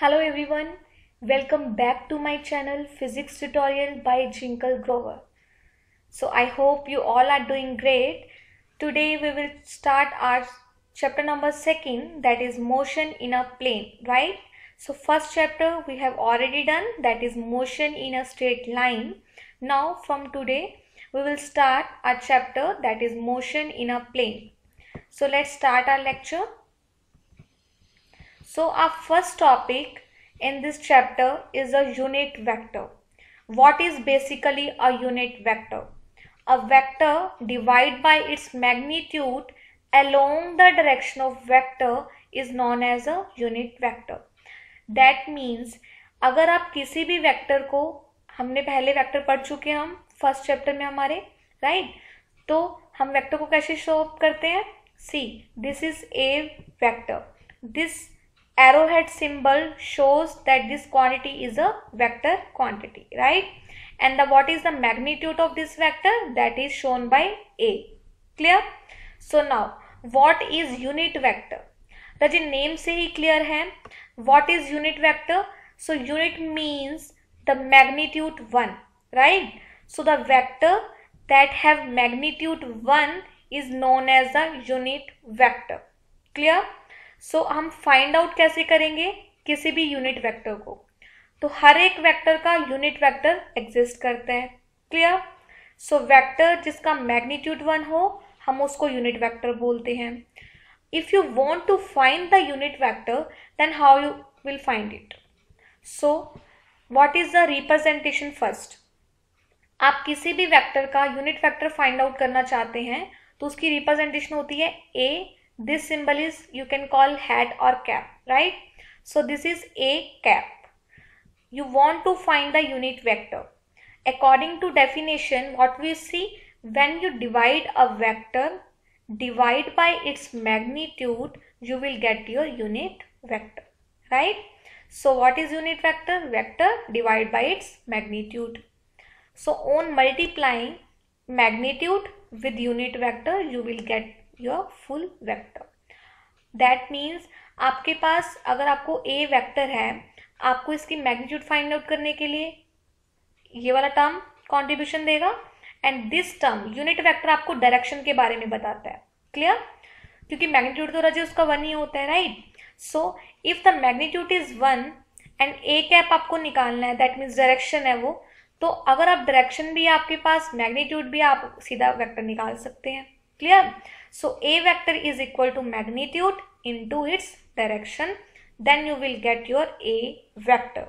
Hello everyone, welcome back to my channel Physics Tutorial by Jinkle Grover. So I hope you all are doing great. Today we will start our chapter number 2, that is motion in a plane, right? So first chapter we have already done, that is motion in a straight line. Now from today we will start our chapter, that is motion in a plane. So let's start our lecture. So our first topic in this chapter is a unit vector. What is basically a unit vector? A vector divided by its magnitude along the direction of vector is known as a unit vector. That means अगर आप किसी भी vector को, हमने पहले vector पढ़ चुके हैं हम फर्स्ट चैप्टर में हमारे, राइट? तो हम वेक्टर को कैसे शो करते हैं? See, this is A vector. दिस arrowhead symbol shows that this quantity is a vector quantity, right? And what is the magnitude of this vector? That is shown by A. Clear? So now what is unit vector? रजी name से ही clear है. What is unit vector? So unit means the magnitude 1, right? So the vector that have magnitude 1 is known as the unit vector. Clear? So हम find out कैसे करेंगे किसी भी unit vector को? तो हर एक वेक्टर का यूनिट वेक्टर एग्जिस्ट करता है. क्लियर? सो वेक्टर जिसका मैग्नीट्यूड 1 हो हम उसको यूनिट वेक्टर बोलते हैं. If you want to find the unit vector then how you will find it? So what is the representation first? आप किसी भी वेक्टर का यूनिट वेक्टर फाइंड आउट करना चाहते हैं तो उसकी रिप्रेजेंटेशन होती है ए. This symbol is, you can call hat or cap, right? So this is a cap. You want to find the unit vector. According to definition, what we see, when you divide a vector, divide by its magnitude, you will get your unit vector, right? So what is unit vector? Vector divided by its magnitude. So on multiplying magnitude with unit vector, you will get your full vector. That means आपके पास अगर आपको a vector है, आपको इसकी magnitude find out करने के लिए ये वाला टर्म कंट्रीब्यूशन देगा, and this term unit vector आपको डायरेक्शन के बारे में बताता है. क्लियर? क्योंकि मैग्नीट्यूड तो रजे उसका 1 ही होता है, right? So if the magnitude is 1 and a cap आपको निकालना है, दैट मीन्स डायरेक्शन है वो, तो अगर आप डायरेक्शन भी आपके पास, मैग्नीट्यूड भी, आप सीधा वेक्टर निकाल सकते हैं. Clear? So a vector is equal to magnitude into its direction, then you will get your a vector.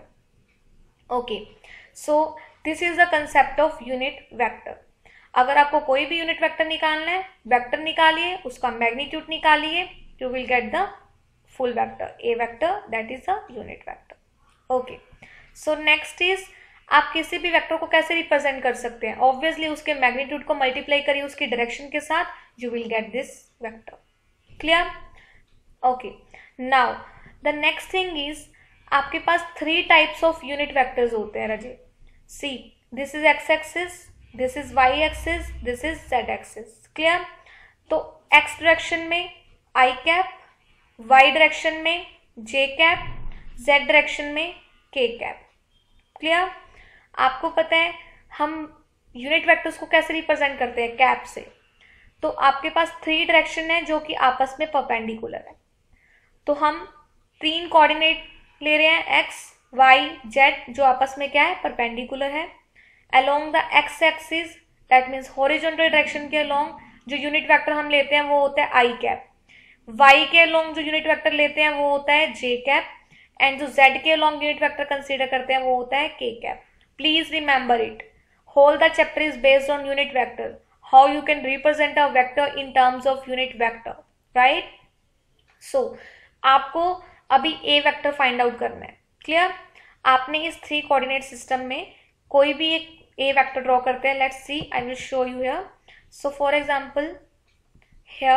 Okay, so this is the concept of unit vector. अगर आपको कोई भी यूनिट वेक्टर निकालना है, वेक्टर निकालिए, उसका मैग्नीट्यूड निकालिए, you will get the full vector, a vector, that is a unit vector. Okay, so next is, आप किसी भी वेक्टर को कैसे रिप्रेजेंट कर सकते हैं? ऑब्वियसली उसके मैग्नीट्यूड को मल्टीप्लाई करिए उसकी डायरेक्शन के साथ, you will get this vector. Clear? Okay, now the next thing is, आपके पास 3 टाइप्स ऑफ यूनिट वेक्टर्स होते हैं रजे. See, this is X axis, this is Y axis, this is Z axis. Clear? तो X direction में I cap, Y direction में जे cap, Z direction में के कैप. क्लियर? आपको पता है हम यूनिट वेक्टर्स को कैसे रिप्रेजेंट करते हैं? कैप से. तो आपके पास 3 डायरेक्शन है जो कि आपस में परपेंडिकुलर है, तो हम 3 कोऑर्डिनेट ले रहे हैं, एक्स वाई जेड, जो आपस में क्या है? परपेंडिकुलर है. Along the X axis, that means horizontal direction के अलोंग जो यूनिट वेक्टर हम लेते हैं वो होता है आई कैप. वाई के अलोंग जो यूनिट वेक्टर लेते हैं वो होता है जे कैप, एंड जो जेड के अलोंग यूनिट वेक्टर कंसीडर करते हैं वो होता है K cap. Please remember it. Whole the chapter is based on unit vector. How you can represent a vector in terms of unit vector, right? So आपको अभी a vector find out करना है. Clear? आपने इस 3 coordinate system में कोई भी एक a vector draw करते हैं. Let's see. I will show you here. So for example, here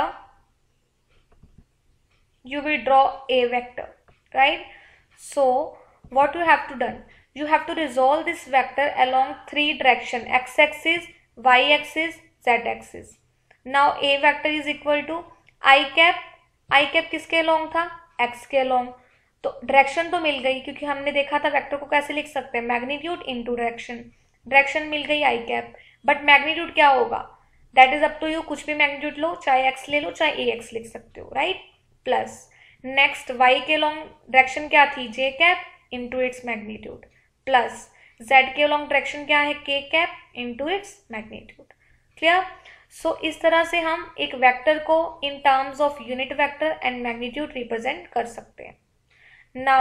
you will draw a vector, right? So what you have to done? You have to resolve this vector along 3 direction, x axis, y axis, z axis. Now a vector is equal to I cap. I cap किसके along था? x के along. तो direction तो मिल गई, क्योंकि हमने देखा था वेक्टर को कैसे लिख सकते हैं, मैग्नीट्यूड इनटू डायरेक्शन। डायरेक्शन मिल गई आई कैप, बट मैग्नीट्यूड क्या होगा, that is up to you, कुछ भी मैग्नीट्यूड लो, चाहे एक्स ले लो चाहे ए एक्स लिख सकते हो, राइट। प्लस नेक्स्ट वाई के लॉन्ग डायरेक्शन क्या थी, J cap into its magnitude, plus Z के लॉन्ग डायरेक्शन क्या है, K cap into its magnitude. Clear. So इस तरह से हम एक वेक्टर को in terms of unit vector and magnitude represent कर सकते हैं। Now,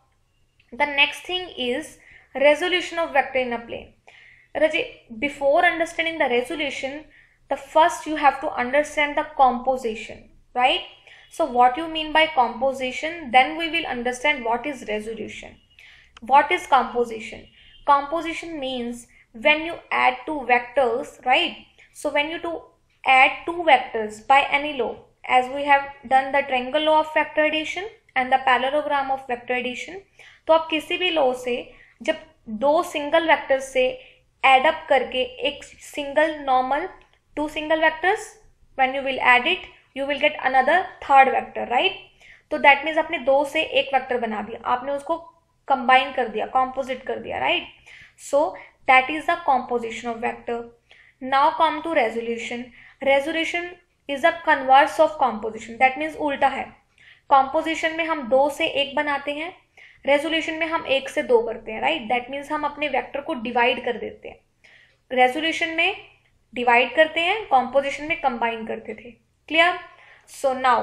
the next thing is resolution of vector in a plane. Raji, before understanding the resolution, the first you have to understand the composition, right? So what you mean by composition, then we will understand what is resolution. What is composition? Composition means when you add two vectors, right? So when you add two vectors by any law, as we have done the triangle law of vector addition and the parallelogram of vector addition, तो आप किसी भी law से जब दो single vectors से add up करके एक single normal to single vectors, when you will add it you will get another third vector, right. तो दैट मीन्स आपने दो से एक वेक्टर बना दिया, आपने उसको कंबाइन कर दिया, कॉम्पोजिट कर दिया, right. So that is the composition of vector. Now come to resolution. Resolution is a converse of composition, that means उल्टा है। कॉम्पोजिशन में हम दो से एक बनाते हैं, रेजोल्यूशन में हम एक से दो करते हैं, राइट। दैट मीन्स हम अपने वेक्टर को डिवाइड कर देते हैं। रेजोल्यूशन में डिवाइड करते हैं, कॉम्पोजिशन में कंबाइन करते थे। Clear. So now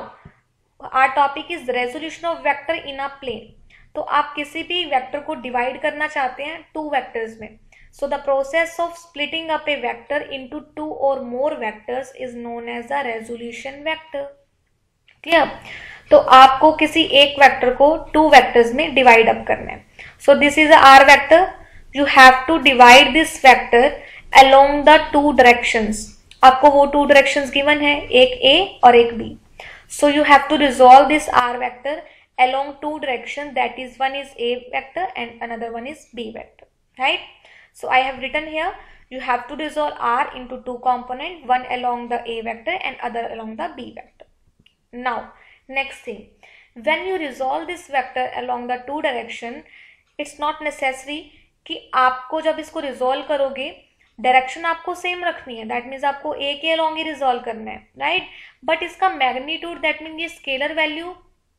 our topic is resolution of vector in a plane. तो आप किसी भी वेक्टर को डिवाइड करना चाहते हैं टू वेक्टर्स में, so the process of splitting up a vector into two और more vectors is known as the resolution vector. Clear. तो आपको किसी एक वेक्टर को टू वेक्टर्स में डिवाइड अप करना है। So this is R vector, you have to divide this vector along the two directions. आपको वो टू डायरेक्शंस गिवन है, एक ए और एक B. So you have to resolve this R vector along two direction, that is one is A vector and another one is B vector, right. So I have written here you have to resolve r into two component, one along the a vector and other along the b vector. Now next thing, when you resolve this vector along the two direction, it's not necessary कि आपको जब इसको resolve करोगे direction आपको same रखनी है, that means आपको ए के अलॉन्ग ही रिजोल्व करना है, राइट। बट इसका मैग्नीट्यूड, दैट मीन्स ये स्केलर वैल्यू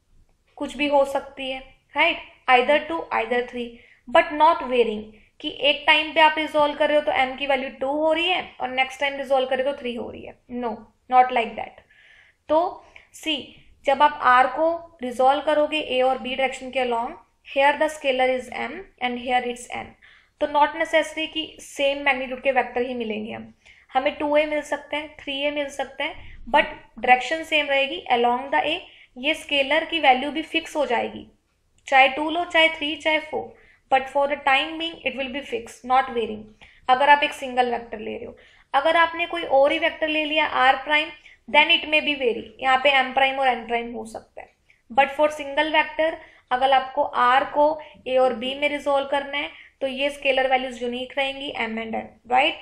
कुछ भी हो सकती है, right, either 2 either 3, but not varying कि एक टाइम पे आप रिजोल्व कर रहे हो तो m की वैल्यू 2 हो रही है और नेक्स्ट टाइम रिजोल्व कर रहे हो तो 3 हो रही है। No, not like that. तो सी, जब आप r को रिजोल्व करोगे a और b डायरेक्शन के along, here the scalar is m and here it's n, तो नॉट नेसेसरी कि सेम मैग्नीट्यूड के वेक्टर ही मिलेंगे। हमें 2a मिल सकते हैं, 3a मिल सकते हैं, बट डायरेक्शन सेम रहेगी अलॉन्ग द a। ये स्केलर की वैल्यू भी फिक्स हो जाएगी, चाहे 2 लो चाहे 3 चाहे 4, but for the time being it will be fix, not varying. अगर आप एक सिंगल वेक्टर ले रहे हो, अगर आपने कोई और ही वेक्टर ले लिया r prime, then it may be very, यहाँ पे m प्राइम और n प्राइम हो सकता है। बट फॉर सिंगल वेक्टर अगर आपको r को a और b में रिजोल्व करना है तो ये स्केलर वैल्यूज यूनिक रहेंगी m and n, right.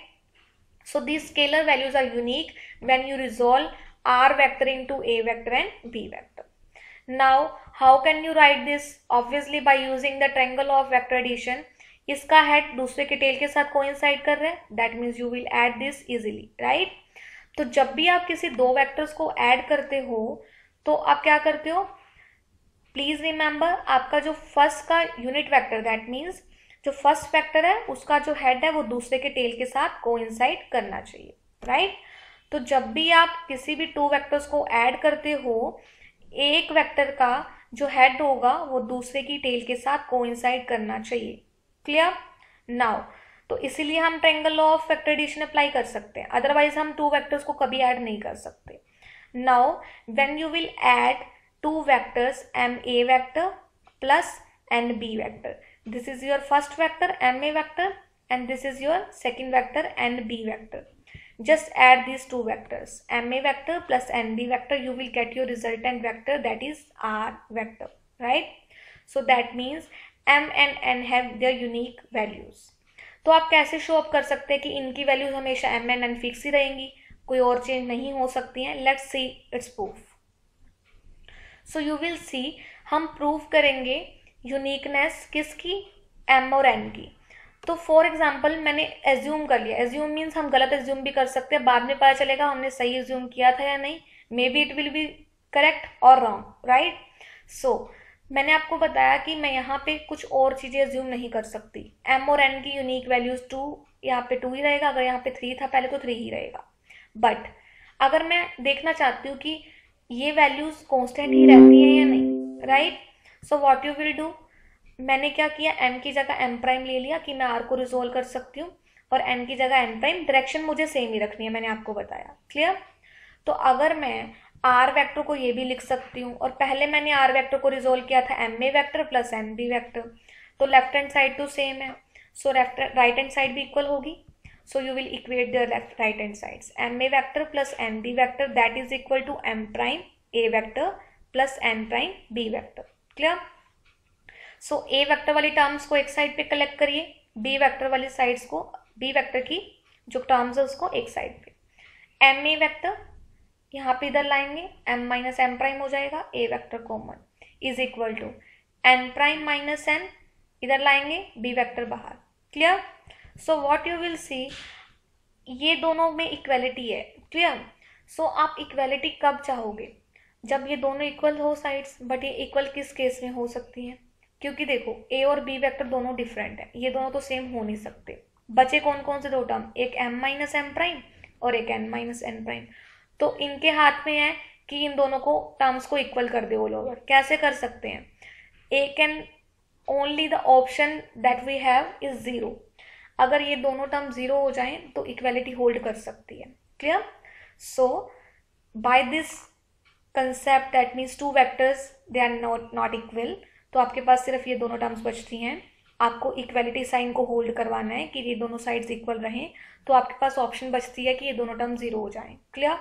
So these scalar values are unique when you resolve r vector into a vector and b vector. Now how can you write this? Obviously by using the triangle of vector addition. इसका head दूसरे के tell के साथ coincide कर रहे हैं, that means you will add this easily, right? तो जब भी आप किसी दो वेक्टर्स को ऐड करते हो तो आप क्या करते हो, प्लीज रिमेंबर आपका जो फर्स्ट का यूनिट वेक्टर, दैट मीन्स जो फर्स्ट वेक्टर है उसका जो हेड है वो दूसरे के टेल के साथ कोइंसाइड करना चाहिए, राइट। तो जब भी आप किसी भी टू वेक्टर्स को ऐड करते हो, एक वेक्टर का जो हेड होगा वो दूसरे की टेल के साथ कोइंसाइड करना चाहिए। क्लियर। नाउ तो इसीलिए हम triangle law of vector addition apply कर सकते हैं, अदरवाइज हम टू वेक्टर्स को कभी ऐड नहीं कर सकते। Now when you will add two vectors M A vector plus N B vector, this is your first vector M A vector and this is your second vector N B vector. Just add these two vectors, ma vector plus nb vector, you will get your resultant vector, that is r vector, right? So that means m and n have their unique values. तो आप कैसे show up कर सकते हैं कि इनकी values हमेशा m and n fix ही रहेंगी, कोई और चेंज नहीं हो सकती हैं। Let's see its proof. So you will see हम प्रूव करेंगे यूनिकनेस किसकी, एम और एन की। तो फॉर एग्जाम्पल मैंने एज्यूम कर लिया, एज्यूम मीन्स हम गलत एज्यूम भी कर सकते हैं, बाद में पता चलेगा हमने सही एज्यूम किया था या नहीं, may be it will be correct और रॉन्ग, राइट। सो मैंने आपको बताया कि मैं यहाँ पे कुछ और चीजें एज्यूम नहीं कर सकती। एम और एन की यूनिक वैल्यूज 2, यहाँ पे 2 ही रहेगा, अगर यहाँ पे 3 था पहले तो 3 ही रहेगा। बट अगर मैं देखना चाहती हूँ कि ये वैल्यूज कांस्टेंट ही रहती है या नहीं, right. So what you will do, मैंने क्या किया, एम की जगह एम प्राइम ले लिया कि मैं आर को रिजोल्व कर सकती हूँ, और एन की जगह एन प्राइम, डायरेक्शन मुझे सेम ही रखनी है, मैंने आपको बताया, क्लियर। तो अगर मैं आर वेक्टर को ये भी लिख सकती हूँ, और पहले मैंने आर वेक्टर को रिजोल्व किया था M A vector plus M B vector, तो लेफ्ट हैंड साइड तो सेम है, सो राइट हैंड साइड भी इक्वल होगी। So you will equate the left right hand sides, M A vector plus M B vector that is equal to M prime A vector plus N prime B vector, clear. So A vector वाली terms को एक side पे collect करिए, B vector वाली sides को, B vector की जो terms है उसको एक साइड पे, एम ए वेक्टर यहाँ पे इधर लाएंगे, m माइनस एम प्राइम हो जाएगा, a vector common is equal to n prime minus n, इधर लाएंगे b वेक्टर बाहर, clear. So what you will see, ये दोनों में इक्वलिटी है, क्लियर। सो आप इक्वलिटी कब चाहोगे, जब ये दोनों इक्वल हो साइड्स, बट ये इक्वल किस केस में हो सकती है, क्योंकि देखो a और b वेक्टर दोनों डिफरेंट है, ये दोनों तो सेम हो नहीं सकते। बचे कौन कौन से दो टर्म, एक m माइनस एम प्राइम और एक n माइनस एन प्राइम, तो इनके हाथ में है कि इन दोनों को टर्म्स को इक्वल कर दे ऑल ओवर। कैसे कर सकते हैं, a can only the option that we have is 0, अगर ये दोनों टर्म 0 हो जाएं तो इक्वलिटी होल्ड कर सकती है, clear. So by this concept that means two vectors they are not equal, तो आपके पास सिर्फ ये दोनों टर्म्स बचती हैं, आपको इक्वलिटी साइन को होल्ड करवाना है कि ये दोनों साइड्स इक्वल रहें, तो आपके पास ऑप्शन बचती है कि ये दोनों टर्म 0 हो जाएं, clear.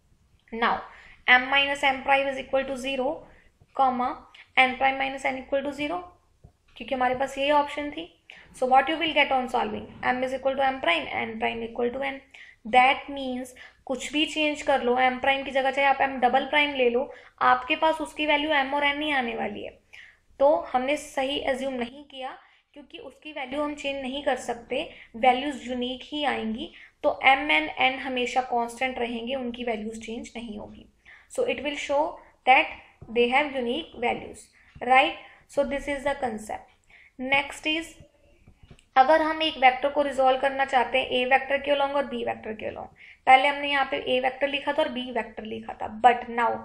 Now m minus m prime is equal to 0, comma n prime minus n equal to 0, क्योंकि हमारे पास यही ऑप्शन थी। So what you will get on solving, m is equal to m prime, n prime equal to n, that means कुछ भी change कर लो, m prime की जगह चाहे आप m डबल प्राइम ले लो, आपके पास उसकी वैल्यू m और n ही आने वाली है। तो हमने सही एज्यूम नहीं किया, क्योंकि उसकी वैल्यू हम चेंज नहीं कर सकते, वैल्यूज यूनिक ही आएंगी, तो m एंड n हमेशा कांस्टेंट रहेंगे, उनकी वैल्यूज चेंज नहीं होगी। So it will show that they have unique values, right. So this is the concept. Next is, अगर हम एक वेक्टर को रिजोल्व करना चाहते हैं ए वेक्टर के अलोंग और बी वेक्टर के अलोंग, पहले हमने यहाँ पे ए वेक्टर लिखा था और बी वेक्टर लिखा था, but now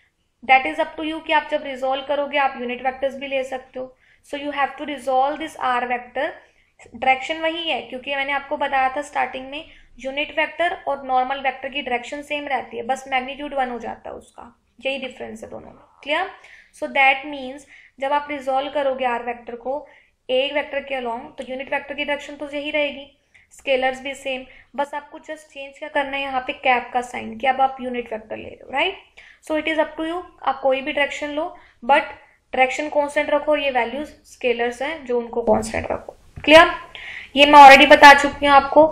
that is up to you कि आप जब रिजोल्व करोगे आप यूनिट वेक्टर्स भी ले सकते हो। So you have to resolve this R vector, direction वही है, क्योंकि मैंने आपको बताया था स्टार्टिंग में यूनिट वेक्टर और नॉर्मल वेक्टर की डायरेक्शन सेम रहती है, बस मैग्नीट्यूड 1 हो जाता है उसका, यही डिफरेंस है दोनों में, क्लियर। सो दैट मीन्स जब आप रिजोल्व करोगे आर वेक्टर को ए वेक्टर के अलोंग, तो यूनिट वेक्टर की डायरेक्शन तो यही रहेगी, स्केलर्स भी सेम, बस आपको जस्ट चेंज क्या करना है यहाँ पे कैप का साइन, कि अब आप यूनिट वेक्टर ले रहे हो, right. So it is up to you, आप कोई भी डायरेक्शन लो, बट डायरेक्शन कांस्टेंट रखो, ये वैल्यूज स्केलर्स हैं जो उनको कांस्टेंट रखो, क्लियर। ये मैं ऑलरेडी बता चुकी हूँ आपको,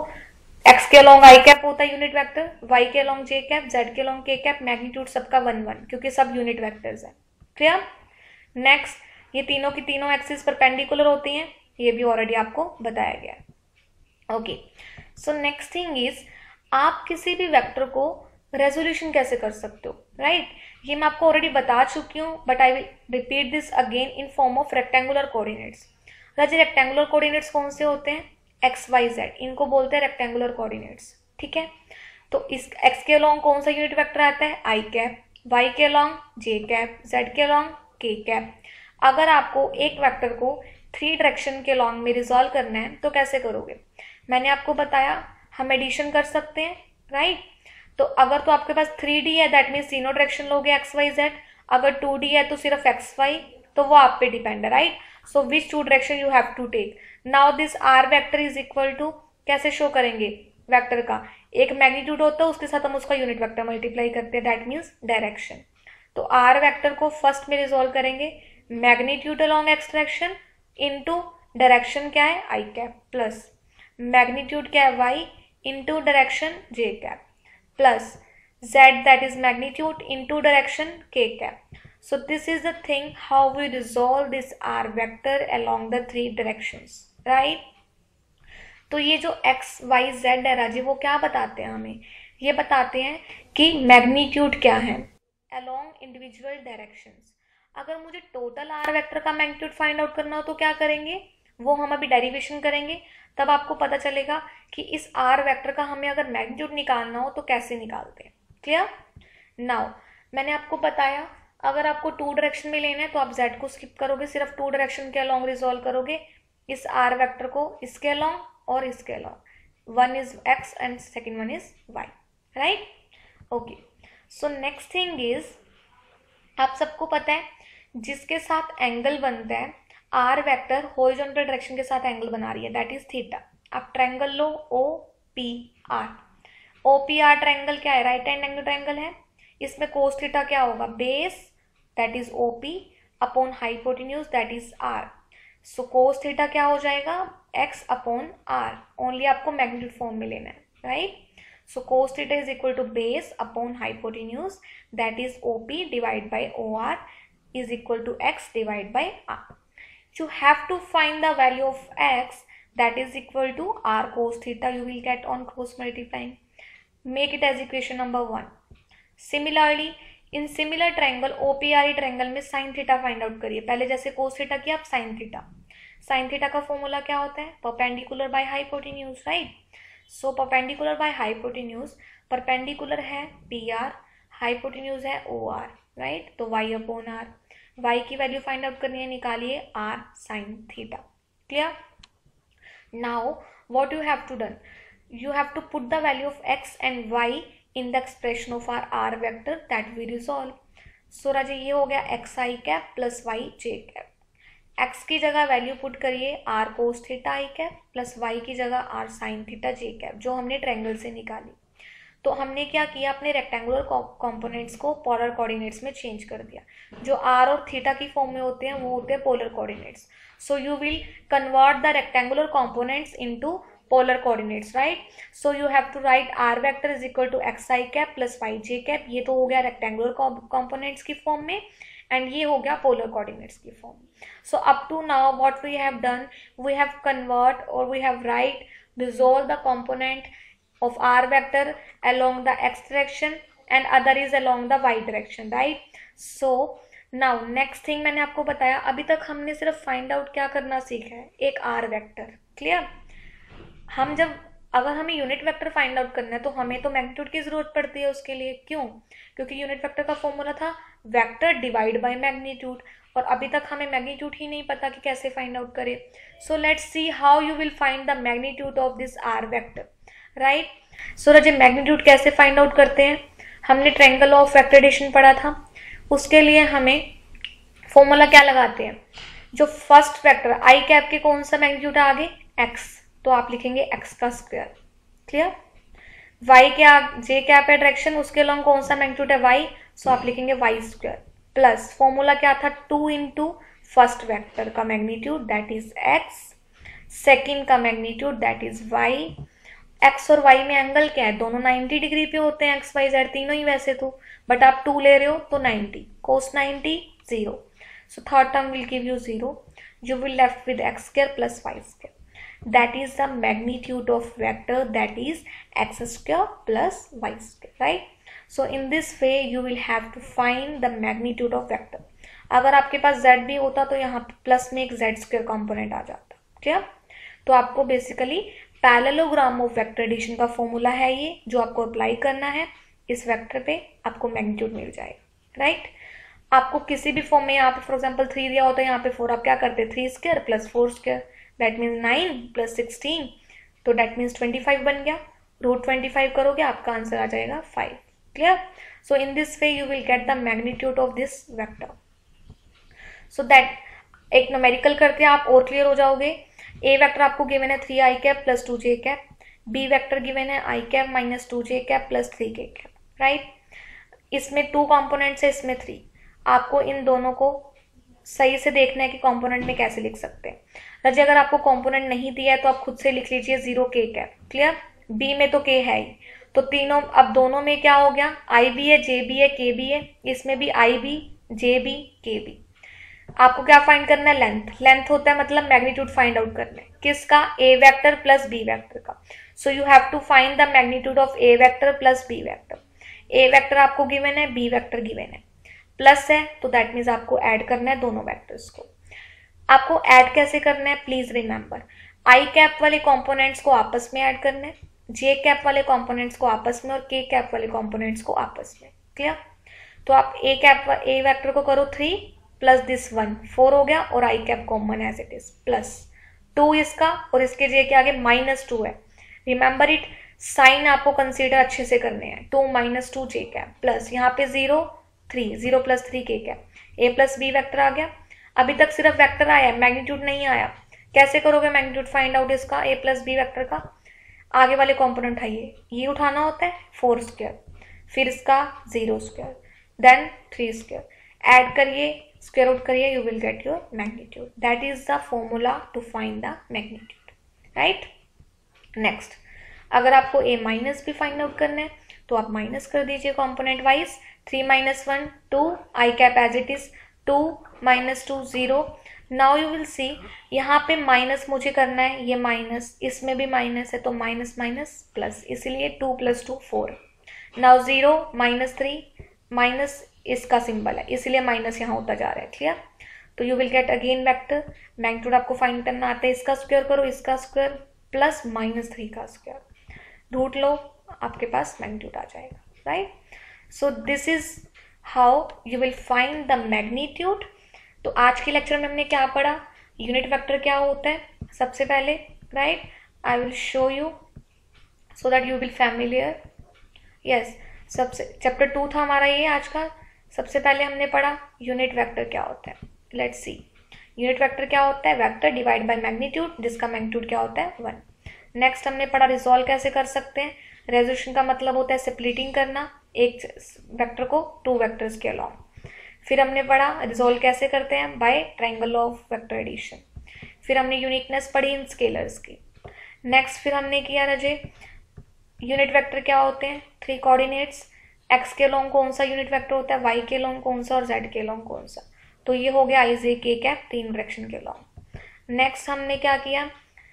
x के अलोंग आई कैप होता है यूनिट वेक्टर, y के अलोंग जे कैप, z के अलोंग के कैप, मैग्नीट्यूड सबका 1 1, क्योंकि सब यूनिट वेक्टर्स है, क्लियर। नेक्स्ट, ये तीनों की तीनों एक्सिस परपेंडिकुलर होती हैं, ये भी ऑलरेडी आपको बताया गया है। Okay, so next thing is, आप किसी भी वेक्टर को रेजोल्यूशन कैसे कर सकते हो, राइट। ये मैं आपको ऑलरेडी बता चुकी हूँ, but I will repeat this again in form of rectangular coordinates. राजी, रेक्टेंगुलर कोऑर्डिनेट्स कौन से होते हैं, एक्स वाई जेड, इनको बोलते हैं रेक्टेंगुलर कोऑर्डिनेट्स, ठीक है। तो इस एक्स के अलोंग कौन सा यूनिट वेक्टर आता है, आई कैप, वाई के अलोंग जे कैप, जेड के अलोंग के कैप। अगर आपको एक वेक्टर को 3 डायरेक्शन के अलोंग में रिजॉल्व करना है तो कैसे करोगे, मैंने आपको बताया हम एडिशन कर सकते हैं, राइट। तो अगर तो आपके पास 3D है, दैट मीन्स तीनों डायरेक्शन लोगे एक्स वाई जेड, अगर 2D है तो सिर्फ एक्स वाई, तो वो आप पे डिपेंड है, right. So which 2 direction you have to take. Now this R vector is equal to, कैसे शो करेंगे वेक्टर का, एक मैग्नीट्यूड होता है उसके साथ हम उसका यूनिट वेक्टर मल्टीप्लाई करते हैं, दैट मीन्स डायरेक्शन। तो आर वेक्टर को फर्स्ट में रिजोल्व करेंगे, magnitude along x direction into direction क्या है आई कैप, प्लस मैग्नीट्यूड क्या है y into direction j cap, plus z that is magnitude into direction k cap. So this is the thing how we resolve this r vector along the three directions, right? तो ये जो x y z है राजी, वो क्या बताते हैं हमें? ये बताते हैं कि मैग्नीट्यूड क्या है along इंडिविजुअल डायरेक्शंस। अगर मुझे टोटल आर वेक्टर का मैग्नीट्यूड फाइंड आउट करना हो तो क्या करेंगे, वो हम अभी डेरिवेशन करेंगे, तब आपको पता चलेगा कि इस आर वेक्टर का हमें अगर मैग्नीट्यूड निकालना हो तो कैसे निकालते हैं। क्लियर? नाउ मैंने आपको बताया अगर आपको टू डायरेक्शन में लेना है तो आप z को स्किप करोगे, सिर्फ टू डायरेक्शन के अलॉन्ग रिजॉल्व करोगे इस आर वेक्टर को, इसके अलॉन्ग और इसके along. One is x and second one is y, right? Okay, so next thing is, आप सबको पता है जिसके साथ एंगल बनता है आर वेक्टर हॉरिजॉन्टल डायरेक्शन के साथ एंगल बना रही है, दैट इज थीटा। आप ट्रायंगल लो OPR। OPR ट्रायंगल क्या है? राइट हैंड एंगल ट्रायंगल है। इसमें कोस थीटा क्या होगा? Base that is OP upon hypotenuse that is R। So cos theta क्या हो जाएगा? X upon R। ओनली आपको मैग्नीट्यूड फॉर्म में लेना है, right? So cos theta is equal to base upon hypotenuse that is OP divided by OR is equal to X divided by R. You have to find the value of X that is equal to R cos theta you will get on cross multiplying. Make it as equation number 1. Similarly, in similar triangle OPRE triangle में sin theta find out करिए। पहले जैसे cos theta किया, अब sin theta। sin theta का formula क्या होता है? perpendicular by hypotenuse, right? सो परपेंडिकुलर बाय हाइपोटेन्यूज, परपेंडिकुलर है PR, हाइपोटेन्यूज है OR, राइट? तो y अपॉन R, y की वैल्यू फाइंड आउट करनी है, निकालिए R sine theta. Clear? Now what you have to done, you have to put the value of x and y in the expression of our r vector that we resolve. So राजे ये हो गया xi cap plus y j cap. x की जगह value put करिए r cos theta i cap plus y की जगह r sine theta j cap, जो हमने ट्रायंगल से निकाली। तो हमने क्या किया, अपने रेक्टेंगुलर कंपोनेंट्स को पोलर कोऑर्डिनेट्स में चेंज कर दिया। जो r और थीटा की फॉर्म में होते हैं वो होते हैं polar coordinates. So you will convert the rectangular components into polar coordinates, right? So you have to write r vector is equal to xi cap plus yj cap। ये तो हो गया रेक्टेंगुलर कंपोनेंट्स की फॉर्म में, and ये हो गया polar coordinates की फॉर्म में। So up to now what we have done, we have convert और we have right resolve the component of r vector along the x direction and other is along the y direction, right? So now next thing मैंने आपको बताया, अभी तक हमने सिर्फ find out क्या करना सीखा है, एक r वेक्टर। क्लियर? हम जब अगर हमें यूनिट वेक्टर फाइंड आउट करना है तो हमें तो मैग्नीट्यूड की जरूरत पड़ती है उसके लिए। क्यों? क्योंकि यूनिट वेक्टर का फॉर्मूला था वेक्टर डिवाइड बाय मैग्नीट्यूड, और अभी तक हमें मैग्नीट्यूड ही नहीं पता कि कैसे फाइंड आउट करें। So let's see how you will find the magnitude of this R vector, right? So रजे मैग्नीट्यूड कैसे फाइंड आउट करते हैं, हमने ट्रायंगल ऑफ वेक्टर एडिशन पढ़ा था, उसके लिए हमें फॉर्मूला क्या लगाते हैं, जो फर्स्ट वेक्टर आई कैप के कौन सा मैग्नीट्यूड है आगे, एक्स, तो आप लिखेंगे एक्स का स्क्वायर। क्लियर? वाई के जे कैप है डायरेक्शन, उसके अलॉन्ग कौन सा मैग्नीट्यूड है वाई, सो आप लिखेंगे वाई स्क्वायर प्लस फॉर्मूला क्या था 2 इंटू फर्स्ट वेक्टर का magnitude that is x, second का magnitude that is y. X और वाई में एंगल क्या है, दोनों 90 डिग्री पे होते हैं, एक्स वाई जेड तीनों ही वैसे तो, बट आप 2 ले रहे हो तो 90, cos 90 0, so third term will give you 0, you will left with x square plus y square, that is the magnitude of vector that is x square plus y square, right? So in this way you will have to find the magnitude of vector। अगर आपके पास z भी होता तो यहाँ पे plus में एक z square component आ जाता। क्या? तो आपको basically parallelogram of vector addition का फॉर्मूला है ये, जो आपको अप्लाई करना है इस वेक्टर पे, आपको मैग्नीट्यूड मिल जाएगा, राइट? आपको किसी भी फॉर्म में यहाँ पे फॉर एग्जाम्पल 3 दिया होता है, यहाँ पे 4, आप क्या करते हैं 3 square plus 4 square, that means 9 plus 16, तो दैट मीन्स 25 बन गया। रूट 25 करोगे आपका आंसर आ जाएगा 5। Clear? So in this way you will get the magnitude of this vector. So that एक न्यूमेरिकल करके आप और क्लियर हो जाओगे। ए वेक्टर आपको गिवन है 3i cap plus 2j cap, B vector given है i cap minus 2j cap plus 3k cap, right? इसमें 2 कॉम्पोनेंट्स है, इसमें 3। आपको इन दोनों को सही से देखना है कि कंपोनेंट में कैसे लिख सकते हैं। रजी अगर आपको कंपोनेंट नहीं दिया है तो आप खुद से लिख लीजिए 0k कैप। क्लियर? बी में तो k है ही, तो तीनों अब दोनों में क्या हो गया, i भी है, j भी है, k भी है, इसमें भी i भी जे बी के बी। आपको क्या फाइंड करना है? लेंथ होता है मतलब मैग्नीट्यूड फाइंड आउट करना है किसका? A vector plus B vector का। So you have to find the magnitude of A vector plus B vector. A vector आपको गिवन है, बी वेक्टर गिवन है, प्लस है तो दैट मीन्स आपको ऐड करना है दोनों वेक्टर्स को। आपको ऐड कैसे करना है? प्लीज रिमेंबर, आई कैप वाले कंपोनेंट्स को आपस में ऐड करना है, जे कैप वाले कंपोनेंट्स को आपस में और के कैप वाले कंपोनेंट्स को आपस में। क्लियर? तो आप ए वेक्टर को करो 3 प्लस दिस 1, 4 हो गया, और i cap common as it is, plus 2 इसका, और इसके जे के आगे -2 है। रिमेंबर इट, साइन आपको कंसीडर अच्छे से करने हैं। 2 - 2 जे कैप प्लस यहाँ पे 0 3, 0 + 3 k cap, A plus B vector आ गया। अभी तक सिर्फ वेक्टर आया, मैग्नीट्यूड नहीं आया। कैसे करोगे मैग्नीट्यूड फाइंड आउट इसका? ए प्लस बी वेक्टर का आगे वाले कॉम्पोनेंट आइए, ये उठाना होता है 4², फिर इसका 0², देन 3², ऐड करिए, स्क्वायर रूट करिए, you will get your magnitude. That is the formula to find the magnitude, right. Next, अगर आपको ए माइनस भी फाइंड आउट करना है तो आप माइनस कर दीजिए component wise. 3 - 1 2, i cap as it is, 2 - 2 0। Now you will see यहाँ पे माइनस मुझे करना है, ये माइनस, इसमें भी माइनस है तो माइनस माइनस प्लस, इसलिए 2 + 2 4। नाउ 0 - 3 माइनस इसका सिंबल है इसलिए माइनस यहाँ होता जा रहा है। क्लियर? तो you will get again vector. Magnitude आपको फाइंड करना आता है, इसका स्क्वायर करो, इसका स्क्वायर प्लस -3 का स्क्वायर, ढूंढ लो, आपके पास मैग्नीट्यूड आ जाएगा, right. So this is how you will find the magnitude. तो आज के लेक्चर में हमने क्या पढ़ा? यूनिट वेक्टर क्या होता है सबसे पहले, right. I will show you so that you will familiar. Yes, सबसे चैप्टर 2 था हमारा ये आज का। सबसे पहले हमने पढ़ा यूनिट वेक्टर क्या होता है। लेट्स सी, यूनिट वेक्टर क्या होता है? वेक्टर डिवाइड बाय मैग्नीट्यूड, जिसका मैग्नीट्यूड क्या होता है? 1। नेक्स्ट हमने पढ़ा रिजॉल्व कैसे कर सकते हैं। रेजोल्यूशन का मतलब होता है स्प्लिटिंग करना एक वेक्टर को 2 वेक्टर्स के अलॉन्ग। फिर हमने पढ़ा रिजॉल्व कैसे करते हैं, by triangle of vector addition. फिर हमने यूनिकनेस पढ़ी इन स्केलर्स की। नेक्स्ट फिर हमने किया रजे यूनिट वेक्टर क्या होते हैं, 3 कोऑर्डिनेट्स, एक्स के लॉन्ग कौन सा यूनिट वेक्टर होता है, वाई के लॉन्ग कौन सा और जेड के लॉन्ग कौन सा। तो ये हो गया i j k cap 3 direction के लॉन्ग। नेक्स्ट हमने क्या किया,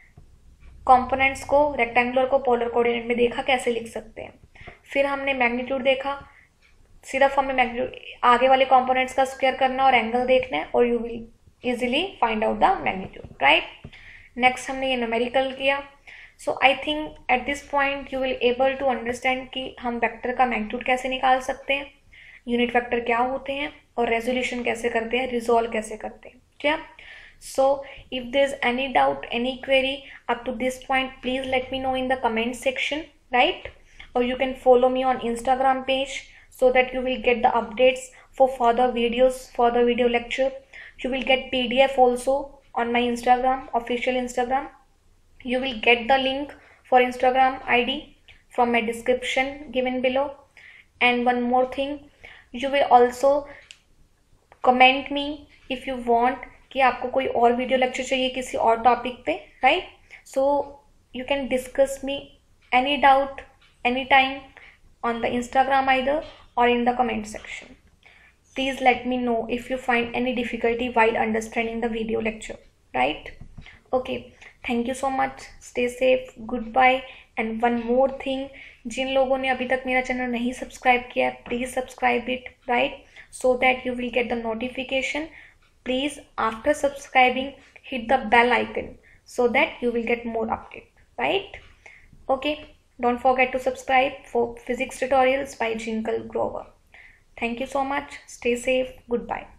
कंपोनेंट्स को रेक्टेंगुलर को पोलर कोऑर्डिनेट में देखा कैसे लिख सकते हैं। फिर हमने मैग्नीट्यूड देखा, सिर्फ हमें मैग्नीट्यूड आगे वाले कंपोनेंट्स का स्क्वायर करना और एंगल देखना है और you will easily find out the magnitude, right. Next हमने ये न्यूमेरिकल किया। So I think at this point you will able to understand कि हम वेक्टर का मैग्नीट्यूड कैसे निकाल सकते हैं, यूनिट वेक्टर क्या होते हैं और रेजोल्यूशन कैसे करते हैं, रिजॉल्व कैसे करते हैं। क्या? So if there's any doubt, any query up to this point, please let me know in the comment section, right? Or you can follow me on Instagram page so that you will get the updates for further videos, further video lecture. You will get PDF also on my Instagram, official Instagram. You will get the link for Instagram ID from my description given below. And one more thing, you will also comment me if you want कि आपको कोई और video lecture चाहिए किसी और topic पे, right. So you can discuss me any doubt any time on the Instagram either or in the comment section. Please let me know if you find any difficulty while understanding the video lecture, right. Okay, thank you so much, stay safe, good bye. And one more thing, जिन लोगों ने अभी तक मेरा channel नहीं subscribe किया है, please subscribe it, right, so that you will get the notification. Please, after subscribing, hit the bell icon so that you will get more update, right? Okay, don't forget to subscribe for physics tutorials by Jinkle Grover. Thank you so much, stay safe, goodbye.